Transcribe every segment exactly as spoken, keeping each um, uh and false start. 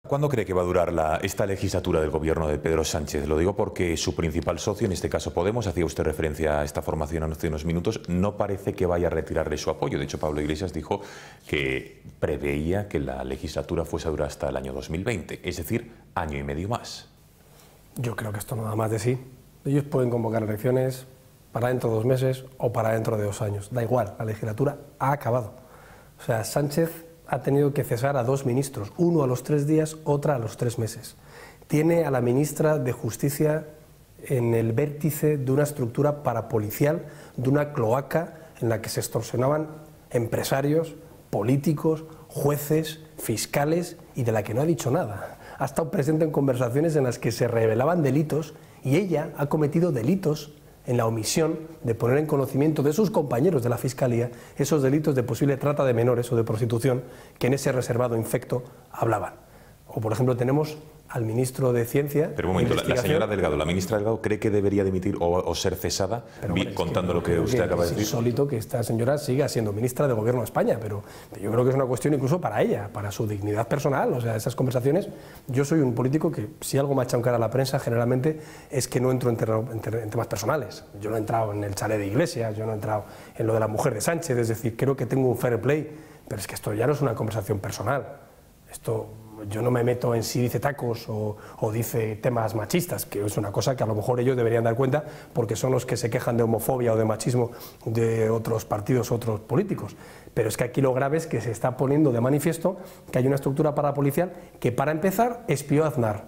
¿Cuándo cree que va a durar la, esta legislatura del gobierno de Pedro Sánchez? Lo digo porque su principal socio, en este caso Podemos, hacía usted referencia a esta formación hace unos minutos, no parece que vaya a retirarle su apoyo. De hecho, Pablo Iglesias dijo que preveía que la legislatura fuese a durar hasta el año dos mil veinte, es decir, año y medio más. Yo creo que esto no da más de sí. Ellos pueden convocar elecciones para dentro de dos meses o para dentro de dos años. Da igual, la legislatura ha acabado. O sea, Sánchez ha tenido que cesar a dos ministros, uno a los tres días, otra a los tres meses. Tiene a la ministra de Justicia en el vértice de una estructura parapolicial, de una cloaca en la que se extorsionaban empresarios, políticos, jueces, fiscales y de la que no ha dicho nada. Ha estado presente en conversaciones en las que se revelaban delitos y ella ha cometido delitos en la omisión de poner en conocimiento de sus compañeros de la Fiscalía esos delitos de posible trata de menores o de prostitución que en ese reservado infecto hablaban. O, por ejemplo, tenemos al ministro de Ciencia... Pero un momento, la, la señora Delgado, la ministra Delgado, ¿cree que debería dimitir o, o ser cesada, pero, vi, contando que, lo que usted que acaba de decir? Es insólito que esta señora siga siendo ministra de Gobierno de España, pero yo creo que es una cuestión incluso para ella, para su dignidad personal. O sea, esas conversaciones... Yo soy un político que, si algo me ha echado en cara a la prensa, generalmente es que no entro en, terreno, en, ter, en temas personales. Yo no he entrado en el chalet de Iglesias, yo no he entrado en lo de la mujer de Sánchez, es decir, creo que tengo un fair play, pero es que esto ya no es una conversación personal. Esto... Yo no me meto en si dice tacos o, o dice temas machistas, que es una cosa que a lo mejor ellos deberían dar cuenta porque son los que se quejan de homofobia o de machismo de otros partidos, otros políticos. Pero es que aquí lo grave es que se está poniendo de manifiesto que hay una estructura parapolicial que, para empezar, espió a Aznar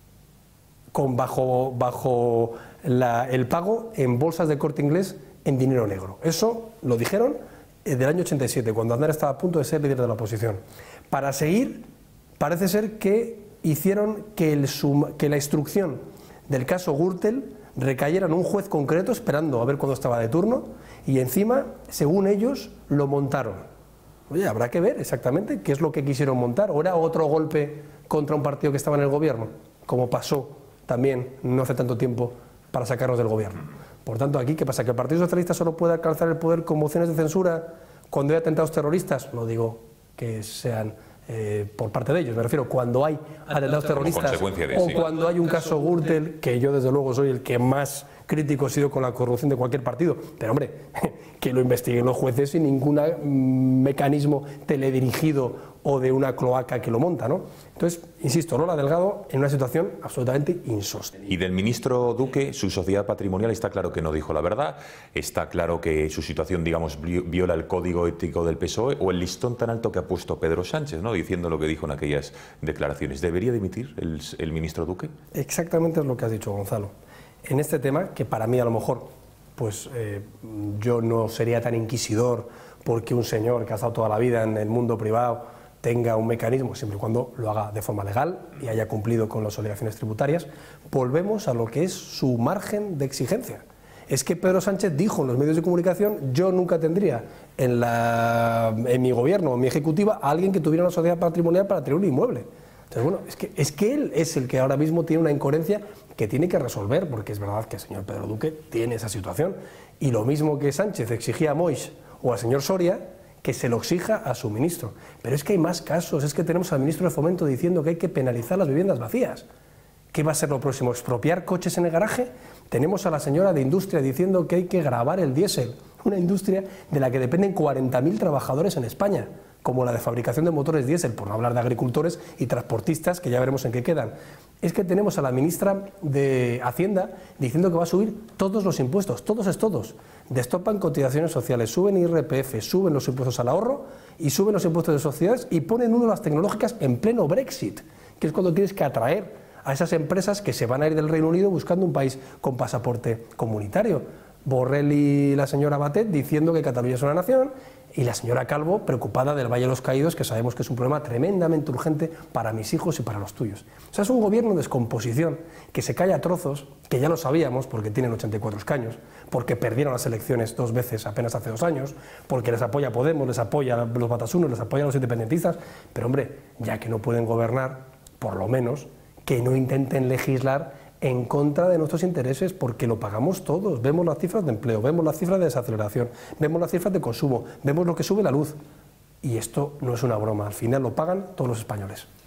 con bajo, bajo la, el pago en bolsas de Corte Inglés en dinero negro. Eso lo dijeron del año ochenta y siete, cuando Aznar estaba a punto de ser líder de la oposición. Para seguir... Parece ser que hicieron que, el sum, que la instrucción del caso Gürtel recayera en un juez concreto, esperando a ver cuándo estaba de turno, y encima, según ellos, lo montaron. Oye, habrá que ver exactamente qué es lo que quisieron montar. ¿O era otro golpe contra un partido que estaba en el gobierno? Como pasó también no hace tanto tiempo para sacarnos del gobierno. Por tanto, aquí, ¿qué pasa? ¿Que el Partido Socialista solo puede alcanzar el poder con mociones de censura cuando hay atentados terroristas? No digo que sean... Eh, por parte de ellos, me refiero, cuando hay atentados terroristas o sí. Cuando hay un caso Gürtel, que yo desde luego soy el que más crítico he sido con la corrupción de cualquier partido, pero hombre, que lo investiguen los jueces sin ningún mecanismo teledirigido o de una cloaca que lo monta, ¿no? Entonces, insisto, Lola Delgado en una situación absolutamente insostenible. Y del ministro Duque, su sociedad patrimonial, está claro que no dijo la verdad, está claro que su situación, digamos, viola el código ético del P S O E o el listón tan alto que ha puesto Pedro Sánchez, ¿no?, diciendo lo que dijo en aquellas declaraciones. ¿Debería dimitir el, el ministro Duque? Exactamente es lo que has dicho, Gonzalo. En este tema, que para mí a lo mejor, pues eh, yo no sería tan inquisidor porque un señor que ha estado toda la vida en el mundo privado tenga un mecanismo, siempre y cuando lo haga de forma legal y haya cumplido con las obligaciones tributarias, volvemos a lo que es su margen de exigencia. Es que Pedro Sánchez dijo en los medios de comunicación: yo nunca tendría en, la, en mi gobierno o en mi ejecutiva a alguien que tuviera una sociedad patrimonial para tener un inmueble. Entonces, bueno, es que, es que él es el que ahora mismo tiene una incoherencia que tiene que resolver, porque es verdad que el señor Pedro Duque tiene esa situación. Y lo mismo que Sánchez exigía a Moix o al señor Soria, que se lo exija a su ministro. Pero es que hay más casos, es que tenemos al ministro de Fomento diciendo que hay que penalizar las viviendas vacías. ¿Qué va a ser lo próximo? ¿Expropiar coches en el garaje? Tenemos a la señora de Industria diciendo que hay que gravar el diésel, una industria de la que dependen cuarenta mil trabajadores en España, como la de fabricación de motores diésel, por no hablar de agricultores y transportistas, que ya veremos en qué quedan. Es que tenemos a la ministra de Hacienda diciendo que va a subir todos los impuestos, todos es todos. Destopan cotizaciones sociales, suben I R P F, suben los impuestos al ahorro y suben los impuestos de sociedades y ponen uno de las tecnológicas en pleno Brexit, que es cuando tienes que atraer a esas empresas que se van a ir del Reino Unido buscando un país con pasaporte comunitario. Borrell y la señora Batet diciendo que Cataluña es una nación, y la señora Calvo preocupada del Valle de los Caídos, que sabemos que es un problema tremendamente urgente para mis hijos y para los tuyos. O sea, es un gobierno de descomposición que se cae a trozos, que ya lo sabíamos porque tienen ochenta y cuatro escaños, porque perdieron las elecciones dos veces apenas hace dos años, porque les apoya Podemos, les apoya los batasunos, les apoya los independentistas, pero hombre, ya que no pueden gobernar, por lo menos que no intenten legislar en contra de nuestros intereses, porque lo pagamos todos. Vemos las cifras de empleo, vemos las cifras de desaceleración, vemos las cifras de consumo, vemos lo que sube la luz. Y esto no es una broma, al final lo pagan todos los españoles.